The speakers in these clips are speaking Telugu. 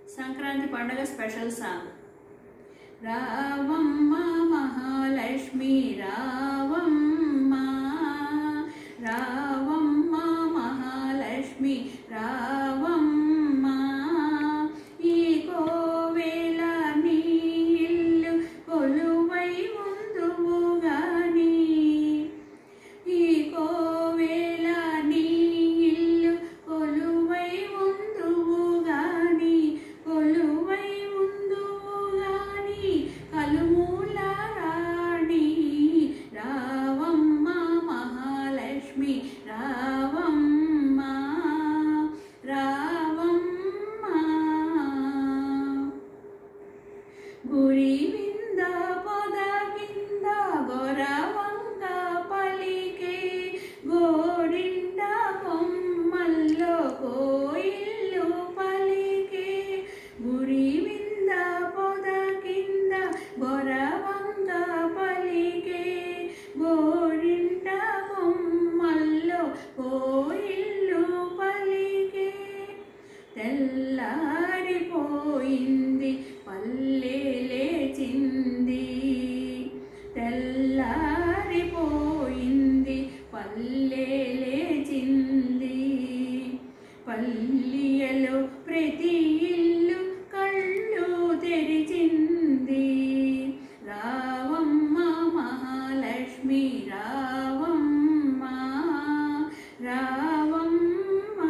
సంక్రాంతి పండుగ స్పెషల్ సాంగ్. రావమ్మ మహాలక్ష్మి రావమ్మ, రావమ్మ మహాలక్ష్మి రావమ్మ, ఈ కోవెల నీ ఇల్లు కొలువై ఉందువు గాని, ఈ కోవెల నీ ఇల్లు కొలువై ఉందువు గాని, కొలువై ఉందువు గాని కలుమూల రాణి, రావమ్మ మహాలక్ష్మి రావమ్మ, రావమ్మ. గురి వింద పొద కింద గొరవంక పలికే, గోరింట కొమ్మల్లో కోయిల్లు పలికే, గురి వింద పొద కింద గొరవంక పలికే, గోరింట కొమ్మల్లో కోయిల్లు పలికే. తెల్లారిపోయింది పల్లె లేచింది, తెల్లారిపోయింది పల్లె లేచింది, పల్లెలో ప్రతి ఇల్లు కళ్ళు తెరిచింది, రావమ్మ మహాలక్ష్మి రావమ్మ, రావమ్మ.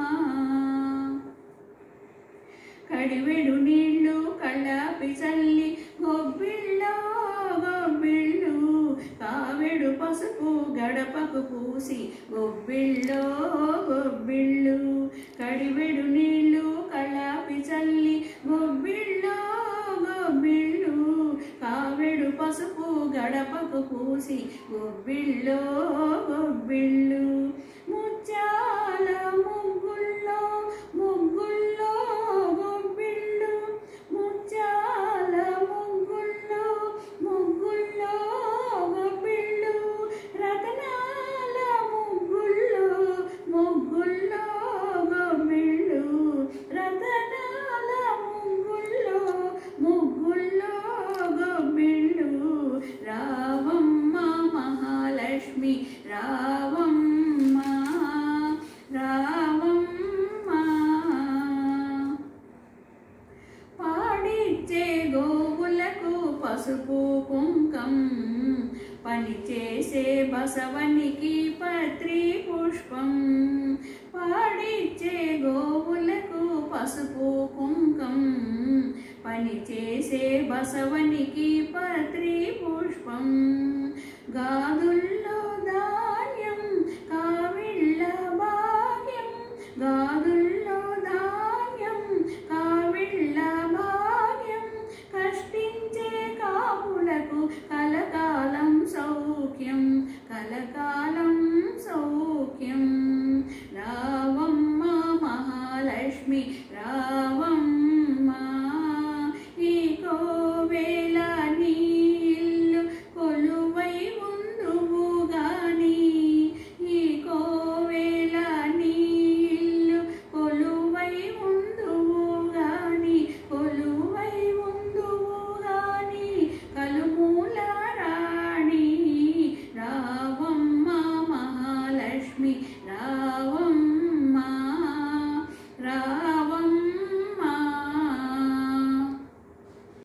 కడివెడు నీళ్ళు కళ్ళాపి చల్లి గొబ్బిళ్ళో గొబ్బిళ్ళు, కావెడు పసుపు గడపకు పూసి గొబ్బిళ్ళో గొబ్బిళ్ళు, కడివెడు నీళ్ళు కళ్ళాపి చల్లి గొబ్బిళ్ళో గొబ్బిళ్ళు, కావెడు పసుపు గడపకు పూసి గొబ్బిళ్ళో గొబ్బిళ్ళు, ముత్యాల ముగ్గుల్లో ముగ్గుల్లో గొబ్బిళ్ళు, ముత్యాల ముగ్గుల్లో ముగ్గుల్లో గొబ్బిళ్ళు, రతనాల ముగ్గుల్లో ముగ్గుల్లో గొబ్బిళ్ళు, రతనాల ముగ్గుల్లో ముగ్గుల్లో గొబ్బిళ్ళు, రావమ్మ మహాలక్ష్మి రావమ్మ, రావమ్మ. పాడిచ్చే గోవులకు పసుపు కుంకం, పనిచేసే బసవనికి పత్రి పుష్పం, పాడిచ్చే గోవులకు పసుపు కుంకం, పనిచేసే బసవనికి పత్రి పుష్పం, గాదుల్లో ధాన్యం కావిళ్ళ భాగ్యం, గాదుల్లో ధాన్యం కావిళ్ళ భాగ్యం, కష్టించే కాపులకు కలకాలం సౌఖ్యం, కలకాలం సౌఖ్యం, రావమ్మ మహాలక్ష్మి రావమ్మ.